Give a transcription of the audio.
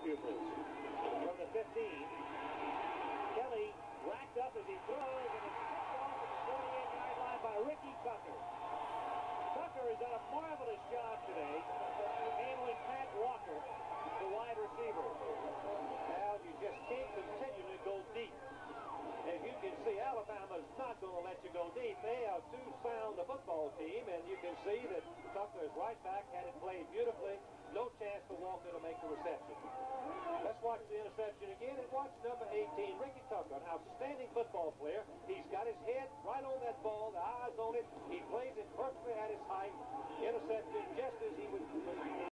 pupils. From the 15, Kelly racked up as he throws, and it's picked off at the 48-yard line by Ricky Tucker. Tucker has done a marvelous job today handling Pat Walker, the wide receiver. Now, you just can't continue to go deep. As you can see, Alabama's not going to let you go deep. They are too sound a football team, and you can see that Tucker's right back had it played beautifully. No chance for Walker to make the reception. Let's watch the interception again and watch number 18, Ricky Tucker, an outstanding football player. He's got his head right on that ball, the eyes on it. He plays it perfectly at his height.